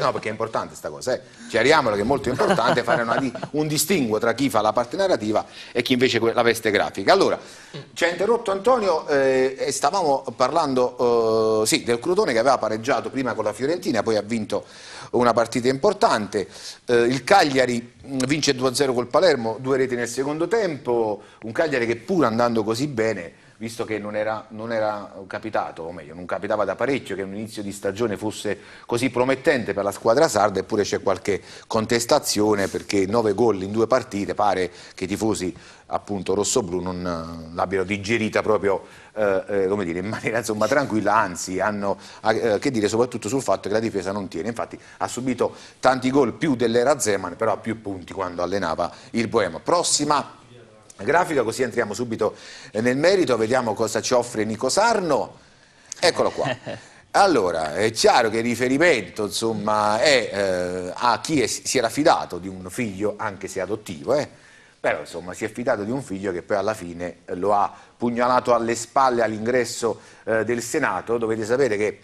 no, perché è importante sta cosa, chiariamolo che è molto importante fare un distinguo tra chi fa la parte narrativa e chi invece la veste grafica. Allora, ci ha interrotto Antonio e stavamo parlando sì, del Crotone che aveva pareggiato prima con la Fiorentina, poi ha vinto una partita importante, il Cagliari vince 2-0 col Palermo, 2 reti nel secondo tempo, un Cagliari che pur andando così bene, visto che non era capitato, o meglio, non capitava da parecchio che un inizio di stagione fosse così promettente per la squadra sarda, eppure c'è qualche contestazione perché 9 gol in 2 partite, pare che i tifosi appunto rossoblù non l'abbiano digerita proprio come dire, in maniera insomma tranquilla, anzi hanno che dire soprattutto sul fatto che la difesa non tiene, infatti ha subito tanti gol più dell'era Zeman, però ha più punti quando allenava il Boemo. Prossima grafica, così entriamo subito nel merito, vediamo cosa ci offre Nico Sarno. Eccolo qua. Allora, è chiaro che il riferimento insomma è a chi si era fidato di un figlio, anche se adottivo, però insomma si è fidato di un figlio che poi alla fine lo ha pugnalato alle spalle all'ingresso del Senato. Dovete sapere che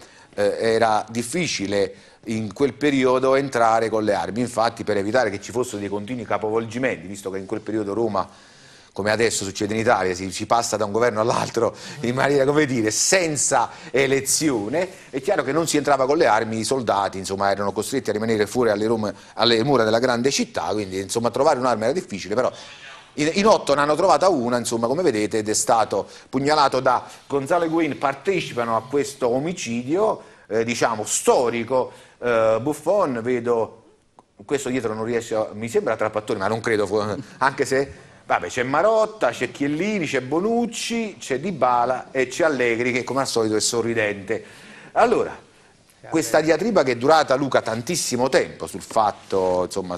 era difficile in quel periodo entrare con le armi, infatti per evitare che ci fossero dei continui capovolgimenti, visto che in quel periodo Roma, come adesso succede in Italia, si passa da un governo all'altro in maniera, come dire, senza elezione, è chiaro che non si entrava con le armi, i soldati insomma erano costretti a rimanere fuori alle mura della grande città, quindi insomma trovare un'arma era difficile, però in 8 ne hanno trovata una, insomma, come vedete, ed è stato pugnalato da Gonzalo Higuaín. Partecipano a questo omicidio, diciamo, storico, Buffon, vedo, questo dietro non riesce, mi sembra Trapattoni, ma non credo, anche se... Vabbè, c'è Marotta, c'è Chiellini, c'è Bonucci, c'è Dybala e c'è Allegri che come al solito è sorridente. Allora, questa diatriba che è durata, Luca, tantissimo tempo sul fatto, insomma,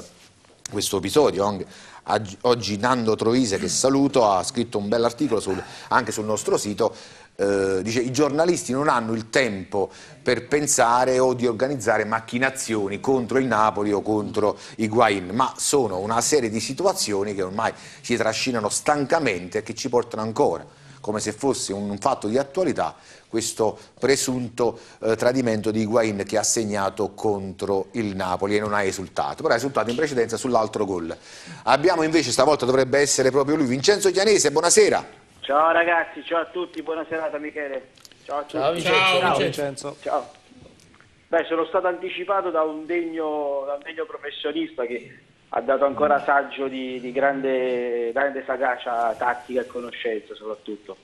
questo episodio, oggi Nando Troise, che saluto, ha scritto un bell'articolo anche sul nostro sito, dice i giornalisti non hanno il tempo per pensare o di organizzare macchinazioni contro il Napoli o contro Higuaín, ma sono una serie di situazioni che ormai si trascinano stancamente e che ci portano ancora, come se fosse un fatto di attualità, questo presunto tradimento di Higuaín che ha segnato contro il Napoli e non ha esultato, però ha esultato in precedenza sull'altro gol. Abbiamo invece, stavolta dovrebbe essere proprio lui, Vincenzo Chianese, buonasera. Ciao ragazzi, ciao a tutti, buona serata Michele. Ciao a tutti. Ciao Vincenzo. Ciao Vincenzo. Ciao. Beh, sono stato anticipato da un degno professionista che ha dato ancora saggio di grande sagacia tattica e conoscenza soprattutto.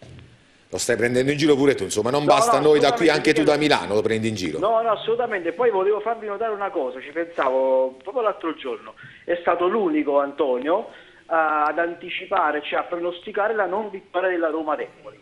Lo stai prendendo in giro pure tu, insomma, non basta noi da qui, anche tu da Milano lo prendi in giro. No, assolutamente. Poi volevo farvi notare una cosa, ci pensavo proprio l'altro giorno. È stato l'unico, Antonio, ad anticipare, cioè a pronosticare la non vittoria della Roma ad Empoli.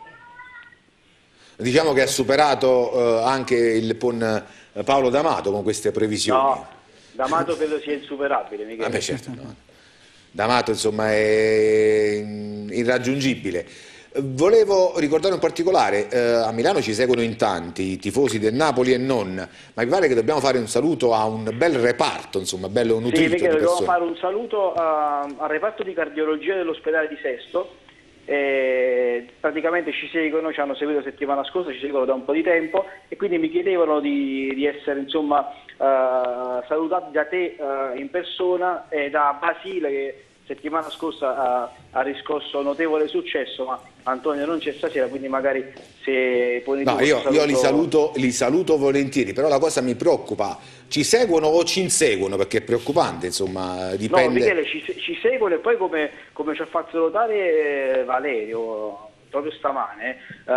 Diciamo che ha superato anche il Paolo D'Amato con queste previsioni. No, D'Amato credo sia insuperabile, Michele. Vabbè, certo, no. D'Amato insomma è irraggiungibile. Volevo ricordare in particolare, a Milano ci seguono in tanti i tifosi del Napoli e non, ma mi pare che dobbiamo fare un saluto a un bel reparto, insomma, bello nutrito. Sì, Michele, dobbiamo fare un saluto al reparto di cardiologia dell'ospedale di Sesto. Praticamente ci seguono, ci hanno seguito settimana scorsa, ci seguono da un po' di tempo e quindi mi chiedevano di essere insomma salutati da te in persona e da Basile che settimana scorsa ha riscosso notevole successo, ma Antonio non c'è stasera, quindi magari se puoi... No, io li saluto volentieri, però la cosa mi preoccupa, ci seguono o ci inseguono, perché è preoccupante, insomma, dipende... No, Michele, ci seguono e poi come ci ha fatto notare Valerio proprio stamane,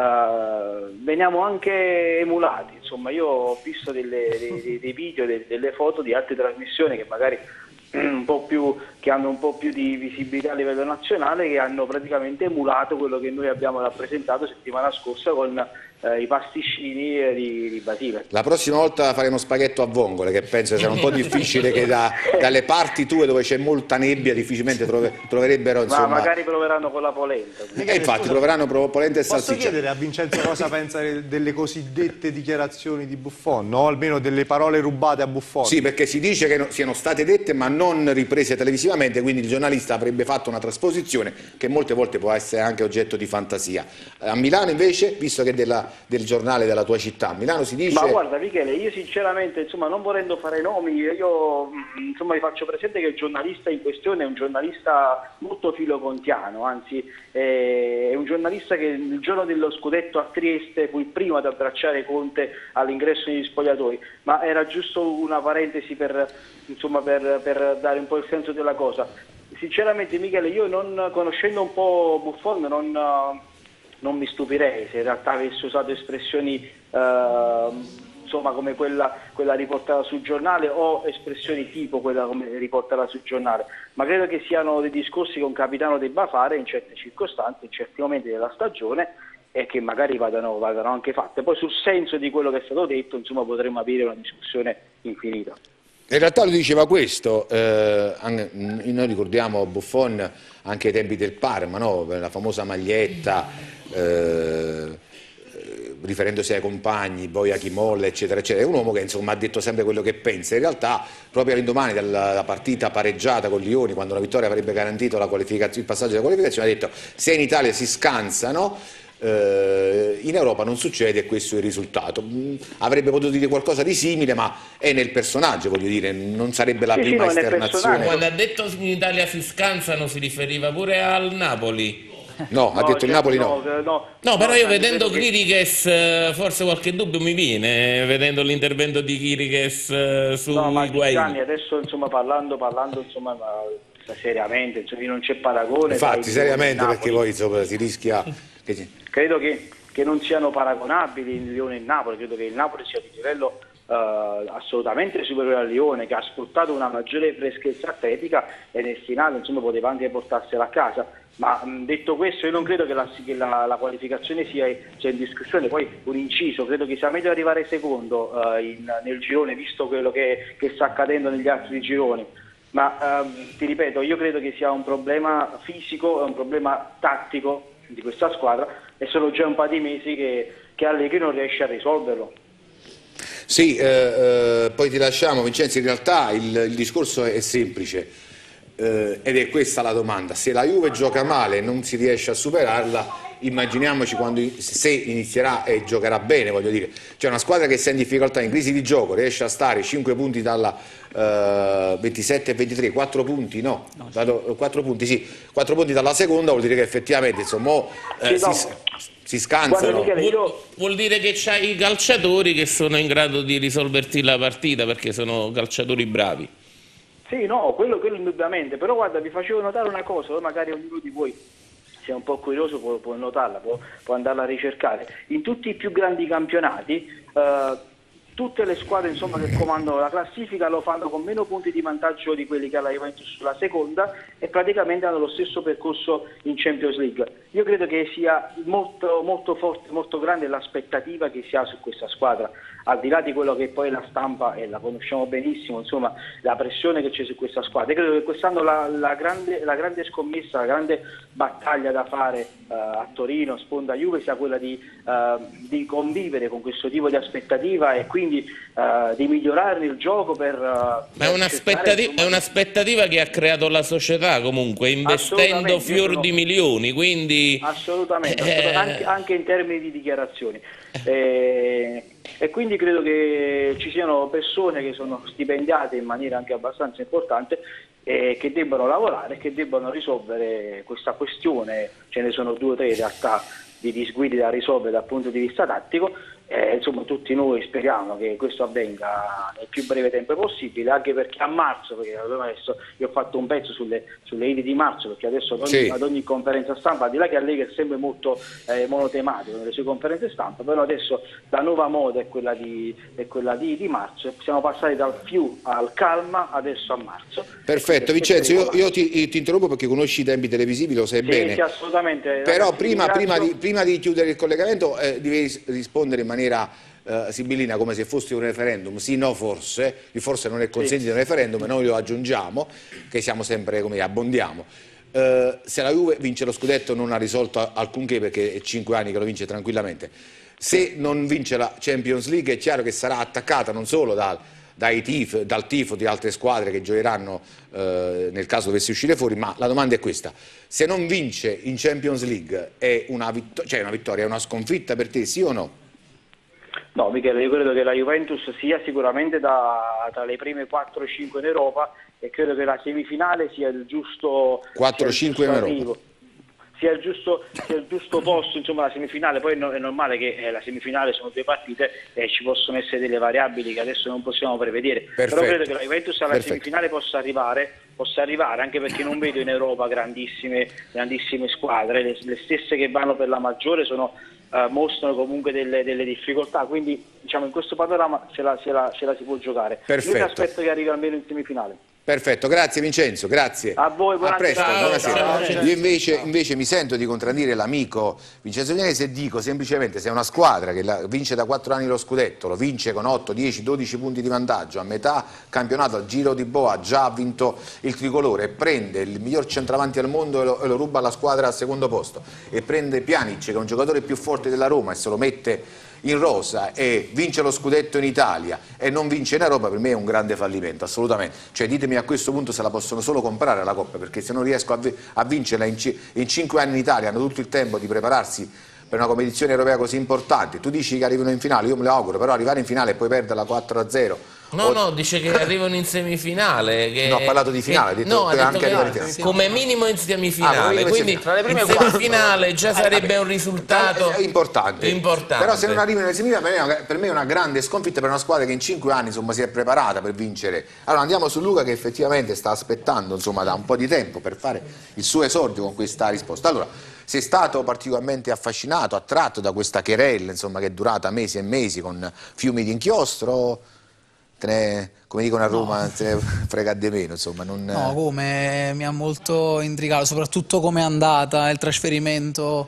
veniamo anche emulati, insomma, io ho visto dei video, delle foto di altre trasmissioni che magari che hanno un po' più di visibilità a livello nazionale, che hanno praticamente emulato quello che noi abbiamo rappresentato settimana scorsa con i pasticcini di Basile. La prossima volta faremo spaghetto a vongole, che penso sia un po' difficile, che dalle parti tue dove c'è molta nebbia difficilmente troverebbero, insomma... Ma magari proveranno con la polenta. Infatti proveranno polenta e salsiccia. Posso chiedere a Vincenzo cosa pensa delle cosiddette dichiarazioni di Buffon, no? Almeno delle parole rubate a Buffon? Sì, perché si dice che siano state dette ma non riprese televisivamente, quindi il giornalista avrebbe fatto una trasposizione che molte volte può essere anche oggetto di fantasia. A Milano invece, visto che della del giornale della tua città. A Milano si dice... Ma guarda Michele, io sinceramente, insomma, non volendo fare nomi, io insomma vi faccio presente che il giornalista in questione è un giornalista molto filocontiano, anzi è un giornalista che il giorno dello scudetto a Trieste fu il primo ad abbracciare Conte all'ingresso negli spogliatoi, ma era giusto una parentesi per dare un po' il senso della cosa. Sinceramente Michele, io non conoscendo un po' Buffon non mi stupirei se in realtà avesse usato espressioni come quella riportata sul giornale o espressioni tipo quella come riportata sul giornale, ma credo che siano dei discorsi che un capitano debba fare in certe circostanze, in certi momenti della stagione, e che magari vadano anche fatte. Poi sul senso di quello che è stato detto, insomma, potremmo aprire una discussione infinita. In realtà lui diceva questo, noi ricordiamo Buffon anche ai tempi del Parma, no? La famosa maglietta, riferendosi ai compagni, Boia chi molla, eccetera, eccetera. È un uomo che insomma ha detto sempre quello che pensa. In realtà, proprio all'indomani della partita pareggiata con Lioni, quando la vittoria avrebbe garantito il passaggio della qualificazione, ha detto: se in Italia si scansano, in Europa non succede, e questo è il risultato. Avrebbe potuto dire qualcosa di simile, ma è nel personaggio, voglio dire, non sarebbe la prima esternazione. Quando ha detto in Italia si scansano si riferiva pure al Napoli. No, ha detto il Napoli no. No, però io vedendo Chiriches forse qualche dubbio mi viene, vedendo l'intervento di Chiriches su Higuaín. Adesso insomma parlando insomma seriamente, insomma, non c'è paragone. Infatti seriamente, perché poi insomma si rischia credo che non siano paragonabili il Lione e il Napoli. Credo che il Napoli sia di livello assolutamente superiore al Lione, che ha sfruttato una maggiore freschezza atletica e nel finale insomma poteva anche portarsela a casa. Ma detto questo, io non credo che la qualificazione sia in discussione. Poi un inciso, credo che sia meglio arrivare secondo nel girone, visto quello che sta accadendo negli altri gironi. Ma ti ripeto, io credo che sia un problema fisico, è un problema tattico di questa squadra, e sono già un paio di mesi che Allegri non riesce a risolverlo. Sì, poi ti lasciamo Vincenzo, in realtà il discorso è semplice, ed è questa la domanda: se la Juve gioca male e non si riesce a superarla, immaginiamoci se inizierà e giocherà bene, voglio dire. C'è una squadra che sta in difficoltà, in crisi di gioco, riesce a stare 5 punti dalla 27 e 23, 4 punti, 4 punti, sì, 4 punti dalla seconda, vuol dire che effettivamente insomma si scansano. Vuol dire che c'hai i calciatori che sono in grado di risolverti la partita, perché sono calciatori bravi. Sì, no, quello indubbiamente, però guarda, vi facevo notare una cosa, magari ognuno di voi sia un po' curioso può notarla, può andarla a ricercare. In tutti i più grandi campionati tutte le squadre insomma, che comandano la classifica lo fanno con meno punti di vantaggio di quelli che ha la Juventus sulla seconda, e praticamente hanno lo stesso percorso in Champions League. Io credo che sia molto, molto forte, molto grande l'aspettativa che si ha su questa squadra, al di là di quello che poi la stampa, e la conosciamo benissimo, insomma, la pressione che c'è su questa squadra. Io credo che quest'anno la grande scommessa, la grande battaglia da fare a Torino, sponda Juve, sia quella di convivere con questo tipo di aspettativa e quindi di migliorare il gioco Ma è un'aspettativa che ha creato la società, comunque, investendo fior di milioni, quindi... Assolutamente, anche in termini di dichiarazioni. E quindi credo che ci siano persone che sono stipendiate in maniera anche abbastanza importante, che debbano lavorare, che debbano risolvere questa questione. Ce ne sono 2 o 3 in realtà di disguidi da risolvere dal punto di vista tattico. Insomma, tutti noi speriamo che questo avvenga nel più breve tempo possibile, anche perché a marzo, perché adesso io ho fatto un pezzo sulle idee di marzo, perché adesso ad ogni conferenza stampa, al di là che Allegri è sempre molto monotematico nelle sue conferenze stampa, però adesso la nuova moda è quella di marzo, siamo passati dal più al calma adesso a marzo. Perfetto, Vincenzo, io ti interrompo perché conosci i tempi televisivi, lo sai bene. Sì, assolutamente. Però prima di chiudere il collegamento devi rispondere in maniera sibillina, come se fosse un referendum, sì, no, forse non è consentito un referendum, noi lo aggiungiamo, che siamo sempre, come abbondiamo. Se la Juve vince lo scudetto non ha risolto alcunché, perché è 5 anni che lo vince tranquillamente. Se non vince la Champions League è chiaro che sarà attaccata non solo dal tifo di altre squadre che giocheranno nel caso dovesse uscire fuori, ma la domanda è questa: se non vince in Champions League è una vittoria, è una sconfitta per te, sì o no? No, Michele, io credo che la Juventus sia sicuramente tra le prime 4-5 in Europa, e credo che la semifinale sia il giusto 4-5 in Europa. Sia il giusto posto, insomma, la semifinale. Poi è normale che la semifinale sono 2 partite e ci possono essere delle variabili che adesso non possiamo prevedere. Perfetto. Però credo che la Juventus alla semifinale possa arrivare, anche perché non vedo in Europa grandissime squadre, le stesse che vanno per la maggiore mostrano comunque delle difficoltà, quindi diciamo in questo panorama ce la si può giocare. Perfetto. Io aspetto che arrivi almeno in semifinale. Perfetto, grazie Vincenzo, grazie. A voi, a presto, buonasera. Ciao. Io invece mi sento di contraddire l'amico Vincenzo Vianese e dico semplicemente, se è una squadra che vince da 4 anni lo scudetto, lo vince con 8, 10, 12 punti di vantaggio, a metà campionato al Giro di Boa già ha vinto il tricolore, e prende il miglior centravanti al mondo e lo ruba alla squadra al secondo posto, e prende Pjanic, che è un giocatore più forte della Roma, e se lo mette in rosa e vince lo scudetto in Italia e non vince in Europa, per me è un grande fallimento, assolutamente. Cioè ditemi a questo punto se la possono solo comprare la Coppa, perché se non riesco a vincerla in 5 anni in Italia, hanno tutto il tempo di prepararsi per una competizione europea così importante. Tu dici che arrivano in finale, io me lo auguro, però arrivare in finale e poi perderla 4-0. No, dice che arrivano in semifinale. No, ha parlato di finale, ha detto come minimo in semifinale, quindi tra le prime in semifinale già sarebbe un risultato importante. Però se non arrivano in semifinale, per me è una grande sconfitta per una squadra che in 5 anni insomma, si è preparata per vincere. Allora andiamo su Luca, che effettivamente sta aspettando insomma, da un po' di tempo per fare il suo esordio con questa risposta. Allora, sei stato particolarmente affascinato, attratto da questa querella, insomma, che è durata mesi e mesi con fiumi di inchiostro? Come dicono a Roma, se ne frega di meno, insomma. No, come mi ha molto intrigato, soprattutto come è andata il trasferimento,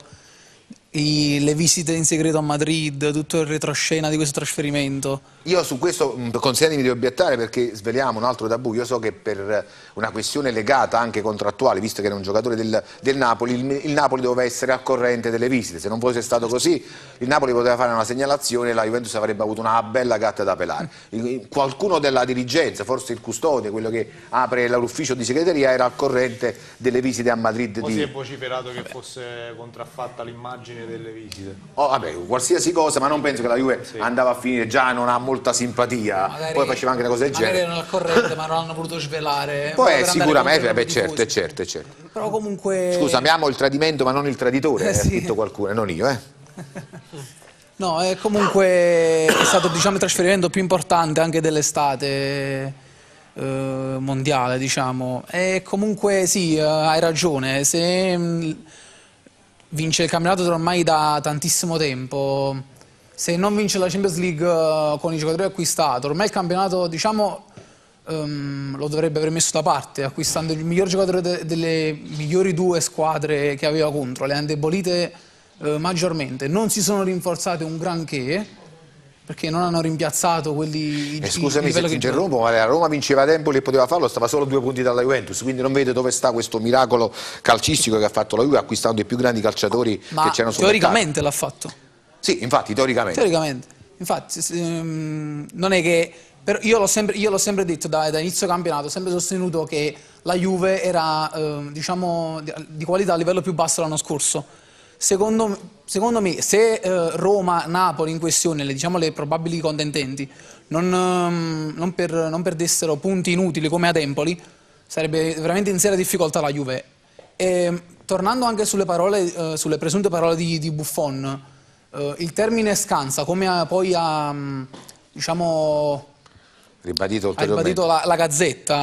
le visite in segreto a Madrid, tutto il retroscena di questo trasferimento. Io su questo, consentimi di obiettare, perché sveliamo un altro tabù. Io so che per una questione legata anche contrattuale, visto che era un giocatore del Napoli, il Napoli doveva essere al corrente delle visite. Se non fosse stato così, il Napoli poteva fare una segnalazione e la Juventus avrebbe avuto una bella gatta da pelare. Qualcuno della dirigenza, forse il custode, quello che apre l'ufficio di segreteria, era al corrente delle visite a Madrid. Poi si è vociferato che fosse contraffatta l'immagine delle visite. Oh, vabbè, qualsiasi cosa, ma non penso che la Juve andava a finire, già non ha molta simpatia, magari, poi faceva anche una cosa del genere. Magari erano al corrente ma non hanno voluto svelare. Poi sicuramente, certo. Però comunque... Scusa, amiamo il tradimento ma non il traditore, ha scritto qualcuno, non io, No, comunque è stato, diciamo, il trasferimento più importante anche dell'estate mondiale, diciamo. E comunque sì, hai ragione, se vince il campionato ormai da tantissimo tempo, se non vince la Champions League con i giocatori acquistati, ormai il campionato, diciamo, lo dovrebbe aver messo da parte, acquistando il miglior giocatore delle migliori 2 squadre che aveva contro, le ha indebolite maggiormente, non si sono rinforzate un granché, perché non hanno rimpiazzato quelli... Scusami se ti interrompo, ma la Roma vinceva a Empoli e poteva farlo, stava solo 2 punti dalla Juventus, quindi non vedo dove sta questo miracolo calcistico che ha fatto la Juve acquistando i più grandi calciatori che c'erano sul teoricamente l'ha fatto. Sì, infatti, teoricamente. Infatti, non è che... Io l'ho sempre detto da inizio campionato, ho sempre sostenuto che la Juve era, diciamo, di qualità a livello più basso l'anno scorso. Secondo me, se Roma-Napoli in questione, diciamo le probabili contendenti, non perdessero punti inutili come ad Empoli, sarebbe veramente in seria difficoltà la Juve. E, tornando anche sulle presunte parole di Buffon, il termine scansa, come poi ha diciamo, ribadito la Gazzetta,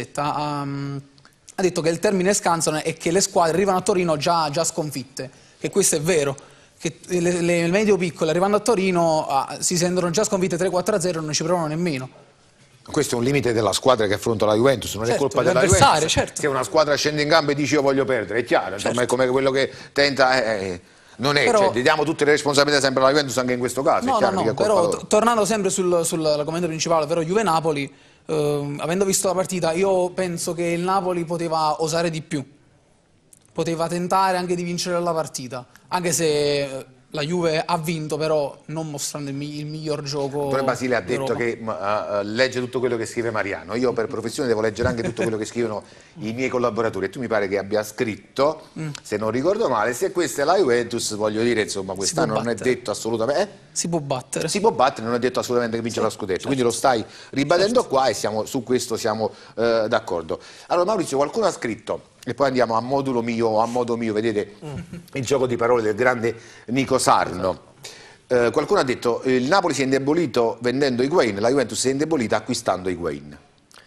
ha detto che il termine scansa è che le squadre arrivano a Torino già sconfitte, che questo è vero, che le medio piccole arrivando a Torino si sentono già sconfitte 3-4-0 e non ci provano nemmeno. Questo è un limite della squadra che affronta la Juventus, non è colpa della Juventus, se una squadra scende in campo e dice io voglio perdere, è chiaro, insomma, è come quello che tenta, non è, però, cioè, diamo tutte le responsabilità sempre alla Juventus anche in questo caso, è chiaro che è colpa loro. Tornando sempre sull'argomento principale, ovvero Juve-Napoli, avendo visto la partita, io penso che il Napoli poteva osare di più, poteva tentare anche di vincere la partita, anche se la Juve ha vinto, però non mostrando il miglior gioco. Antonio Basile ha detto d'Europa. che legge tutto quello che scrive Mariano. Io per professione devo leggere anche tutto quello che scrivono i miei collaboratori, e tu mi pare che abbia scritto, se non ricordo male, se questa è la Juventus, voglio dire, insomma, quest'anno non è detto assolutamente... Si può battere. Si può battere, non è detto assolutamente che vince lo scudetto, quindi lo stai ribadendo qua e su questo siamo d'accordo. Allora Maurizio, qualcuno ha scritto, e poi andiamo a modulo mio o a modo mio, vedete il gioco di parole del grande Nico Sarno. Qualcuno ha detto il Napoli si è indebolito vendendo Higuain, la Juventus si è indebolita acquistando Higuain.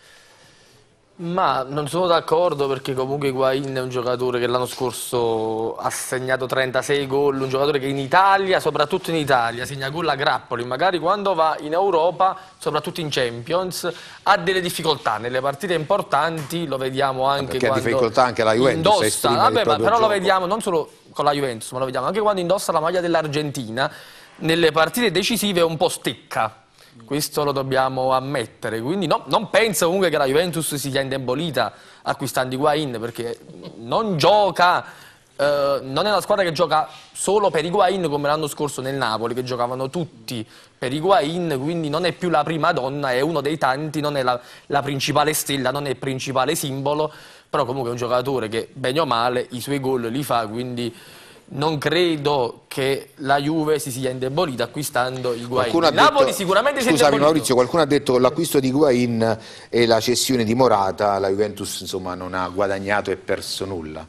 Ma non sono d'accordo, perché comunque Higuain è un giocatore che l'anno scorso ha segnato 36 gol, un giocatore che in Italia, soprattutto in Italia, segna gol a grappoli, magari quando va in Europa, soprattutto in Champions, ha delle difficoltà nelle partite importanti, lo vediamo anche perché quando ha difficoltà anche la Juventus indossa, vabbè, ma però lo vediamo non solo con la Juventus, ma lo vediamo anche quando indossa la maglia dell'Argentina, nelle partite decisive un po' stecca. Questo lo dobbiamo ammettere, quindi non penso comunque che la Juventus si sia indebolita acquistando Higuain, perché non gioca, non è una squadra che gioca solo per Higuain come l'anno scorso nel Napoli, che giocavano tutti per Higuain, quindi non è più la prima donna, è uno dei tanti, non è la principale stella, non è il principale simbolo, però comunque è un giocatore che bene o male i suoi gol li fa, quindi... Non credo che la Juve si sia indebolita acquistando Higuain. Il Napoli sicuramente si è indebolito. Scusami Maurizio, qualcuno ha detto che l'acquisto di Higuain e la cessione di Morata, la Juventus insomma non ha guadagnato e perso nulla.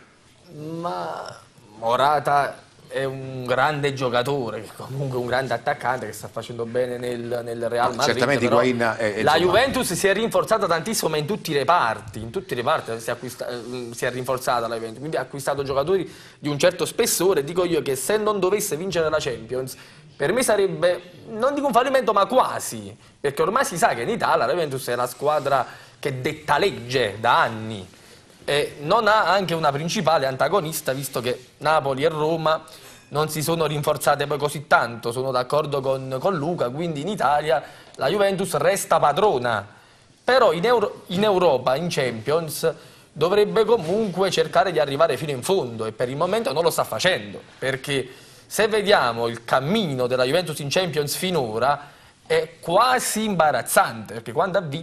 Ma Morata è un grande giocatore, comunque un grande attaccante che sta facendo bene nel Real Madrid. Certamente Higuain la Juventus si è rinforzata tantissimo, ma in tutti i reparti si è rinforzata la Juventus, quindi ha acquistato giocatori di un certo spessore. Dico io che se non dovesse vincere la Champions, per me sarebbe, non dico un fallimento, ma quasi, perché ormai si sa che in Italia la Juventus è la squadra che detta legge da anni. E non ha anche una principale antagonista, visto che Napoli e Roma non si sono rinforzate poi così tanto, sono d'accordo con Luca, quindi in Italia la Juventus resta padrona, però in Europa, in Champions, dovrebbe comunque cercare di arrivare fino in fondo, e per il momento non lo sta facendo, perché se vediamo il cammino della Juventus in Champions finora è quasi imbarazzante, perché quando ha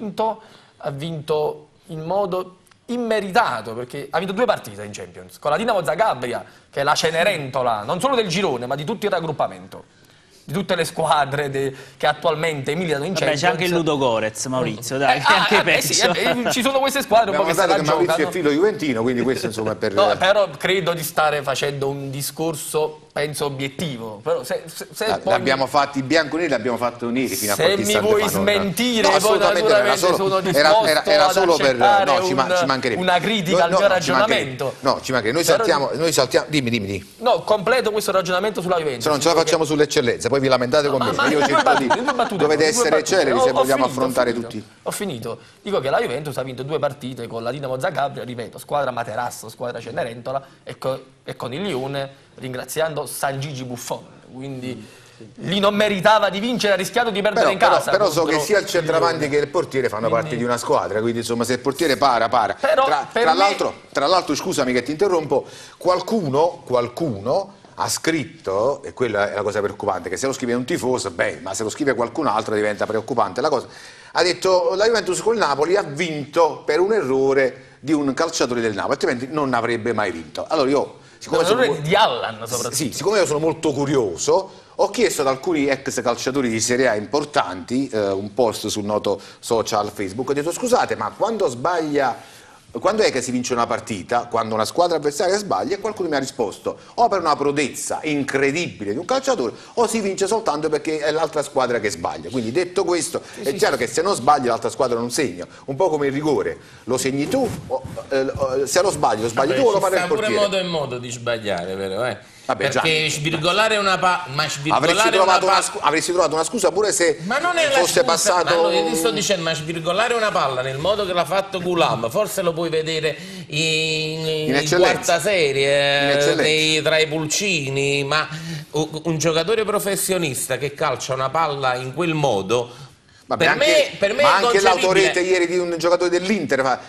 vinto in modo immeritato, perché ha vinto 2 partite in Champions con la Dinamo Zagabria, che è la Cenerentola non solo del girone ma di tutto il raggruppamento, di tutte le squadre che attualmente militano in Champions. C'è anche il Ludogorets, Maurizio, dai, anche peggio. Sì, ci sono queste squadre un po' che se la che Maurizio giocano. è filo juventino, quindi questo insomma è per... No, però credo di stare facendo un discorso, penso, obiettivo. Però poi abbiamo fatto i bianconeri, l'abbiamo fatto neri fino a se qualche mi istante vuoi fa, smentire, no, poi naturalmente sono disposto era solo ad per accettare ci mancherebbe. una critica al mio ragionamento. No, ci mancherebbe. Noi saltiamo, dimmi. No, completo questo ragionamento sulla Juventus. Se non ce la facciamo sull'eccellenza, poi vi lamentate con me. Io cerco dovete essere celeri se vogliamo affrontare tutti. Ho finito. Dico che la Juventus ha vinto 2 partite con la Dinamo Zagabria, ripeto, squadra Materasso, squadra Cenerentola, e con il Lione, ringraziando San Gigi Buffon. Quindi lì non meritava di vincere, ha rischiato di perdere in casa. Però so che sia il centravanti che il portiere fanno parte di una squadra, quindi insomma se il portiere para. Tra l'altro, scusami che ti interrompo, qualcuno ha scritto, e quella è la cosa preoccupante, che se lo scrive un tifoso, ma se lo scrive qualcun altro diventa preoccupante la cosa. Ha detto la Juventus col Napoli ha vinto per un errore di un calciatore del Napoli, altrimenti non avrebbe mai vinto. Allora io, di Allan soprattutto. Sì, siccome io sono molto curioso, ho chiesto ad alcuni ex calciatori di Serie A importanti un post sul noto social Facebook, ho detto scusate, ma quando è che si vince una partita? Quando una squadra avversaria sbaglia? E qualcuno mi ha risposto o per una prodezza incredibile di un calciatore o si vince soltanto perché è l'altra squadra che sbaglia. Quindi detto questo è chiaro che se non sbagli l'altra squadra non segna, un po' come il rigore, lo segni tu, se lo sbagli tu o lo para il portiere. Pure modo e modo di sbagliare, vero? Vabbè, perché svirgolare una avresti trovato una scusa pure se fosse passato. Io ti sto dicendo, ma svirgolare una palla nel modo che l'ha fatto Gulam, forse lo puoi vedere in quarta serie tra i pulcini, ma un giocatore professionista che calcia una palla in quel modo Vabbè, per me ma è anche l'autorete inconcepibile. ieri di un giocatore dell'Inter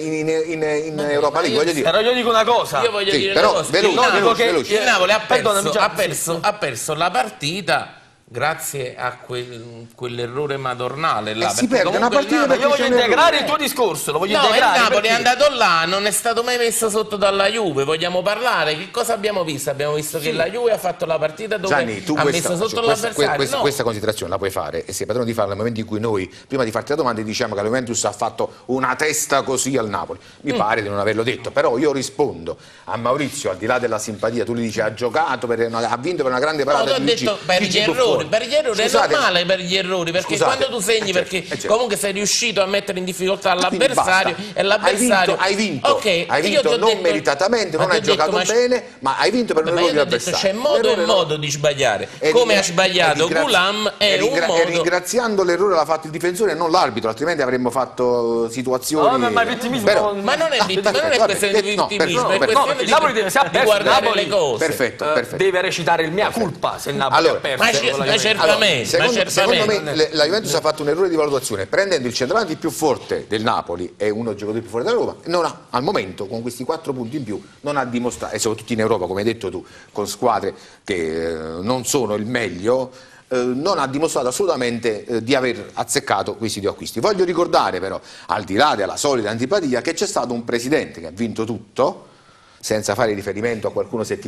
in Europa League, voglio dire. Però io dico una cosa. Io voglio Sì, dire però una cosa. veloce. Il Napoli Perdonami, ha perso la partita grazie a quell'errore madornale là, si perché perde una comunque il partita Napoli- Io voglio integrare il tuo discorso, lo voglio integrare. il Napoli perché- è andato là, non è stato mai messo sotto dalla Juve. Vogliamo parlare? Che cosa abbiamo visto? Abbiamo visto che la Juve ha fatto la partita dove Gianni, tu ha messo sotto l'avversario. No. questa considerazione la puoi fare e sei padrone di farla nel momento in cui noi, prima di farti la domanda, diciamo che la Juventus ha fatto una testa così al Napoli. Mi pare di non averlo detto, però io rispondo a Maurizio, al di là della simpatia, tu gli dici ha giocato, ha vinto per una grande No, parata ti ho di detto per gli errori, è normale per gli errori, perché Scusate, quando tu segni perché certo. comunque sei riuscito a mettere in difficoltà Quindi l'avversario basta. e l'avversario hai vinto Ok, hai io ti vinto ho non detto- meritatamente, ma non ti hai ho detto, giocato bene, ma hai vinto per un Ma errore io di ti ho detto c'è avversario. modo e L'errore modo di sbagliare. E Come ha ringra- sbagliato e ringrazi- Gulam è e un ringra- modo. e ringraziando l'errore l'ha fatto il difensore e non l'arbitro, altrimenti avremmo fatto situazioni. No, ma il vittimismo Però- Ma non è questione di no, vittimismo, è per- No, questione perché il Napoli deve di sapere guardare Napoli- le cose. Perfetto. deve recitare il mea culpa se il Napoli Allora, ha perso. Ma con la Juventus. certamente, secondo me la Juventus ha fatto un errore di valutazione prendendo il centravanti più forte del Napoli e uno dei giocatori più forti della Roma. Non ha, al momento, con questi 4 punti in più, non ha dimostrato, e soprattutto in Europa, come hai detto tu, con squadre che non sono il meglio, non ha dimostrato assolutamente di aver azzeccato questi 2 acquisti. Voglio ricordare però, al di là della solita antipatia, che c'è stato un presidente che ha vinto tutto, senza fare riferimento a qualcuno se è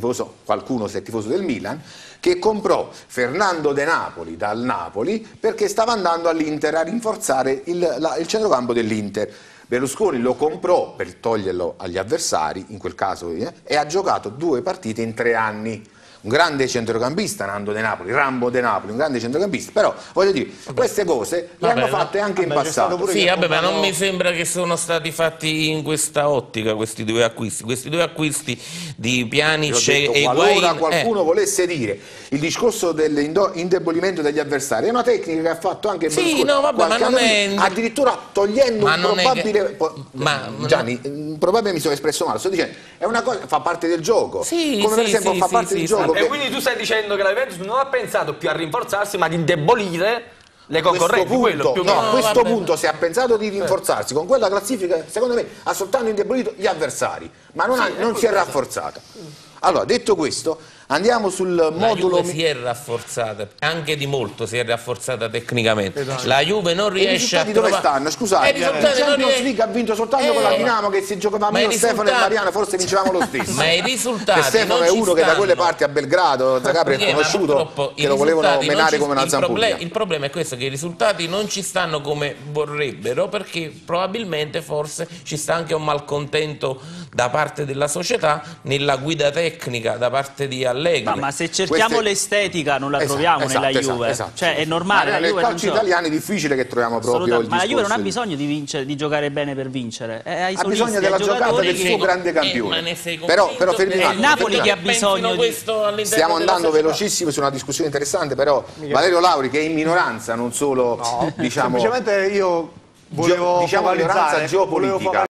tifoso del Milan, che comprò Fernando De Napoli dal Napoli perché stava andando all'Inter a rinforzare il centrocampo dell'Inter. Berlusconi lo comprò per toglierlo agli avversari, in quel caso, e ha giocato 2 partite in 3 anni. Un grande centrocampista, Rambo De Napoli, un grande centrocampista, però voglio dire, queste cose le hanno fatte anche in passato. Sì, vabbè, ma non mi sembra che sono stati fatti in questa ottica questi 2 acquisti. Questi 2 acquisti di Pjanic e Higuain. Qualora qualcuno volesse dire il discorso dell'indebolimento degli avversari, è una tecnica che ha fatto anche Berlusconi, no, vabbè, ma non è addirittura togliendo ma un non è probabile che- Gianni, probabilmente mi sono espresso male, sto dicendo, è una cosa, fa parte del gioco, Sì, come per sì, esempio sì, fa sì, parte sì, del sì. gioco E quindi tu stai dicendo che la Juventus non ha pensato più a rinforzarsi, ma ad indebolire le concorrenti. A questo vabbè. punto se ha pensato di rinforzarsi con quella classifica, secondo me ha soltanto indebolito gli avversari, ma non si è rafforzata. Allora, detto questo, andiamo sul La modulo. Juve si è rafforzata, anche di molto si è rafforzata tecnicamente. La Juve non I riesce a risultati dove trovare. stanno? Scusate, I risultati il non Champions riesce- League ha vinto soltanto con la Dinamo, che se giocavamo ma i io, Stefano e risultati- Mariano forse vincevamo lo stesso. Ma i risultati E Stefano non è ci uno che da quelle stanno. parti a Belgrado, Zagabria è Ma conosciuto, purtroppo che i lo volevano risultati non menare ci- come una zampuglia. il problema è questo, che i risultati non ci stanno come vorrebbero, perché probabilmente forse ci sta anche un malcontento da parte della società nella guida tecnica da parte di Allegri. Ma se cerchiamo l'estetica non la troviamo nella Juve, cioè è normale. Nel calcio italiano è difficile che troviamo proprio il ma la Juve non ha discorso bisogno di vincere, di giocare bene per vincere, ha ha bisogno della giocata del suo grande Ma campione. ne sei Però convinto? fermi un attimo, Napoli fermi che un ha bisogno di... questo all'interno Stiamo della andando società? velocissimi su una discussione interessante, però Valerio Lauri, che è in minoranza, non solo diciamo semplicemente io volevo minoranza focalizzare, geopolitica.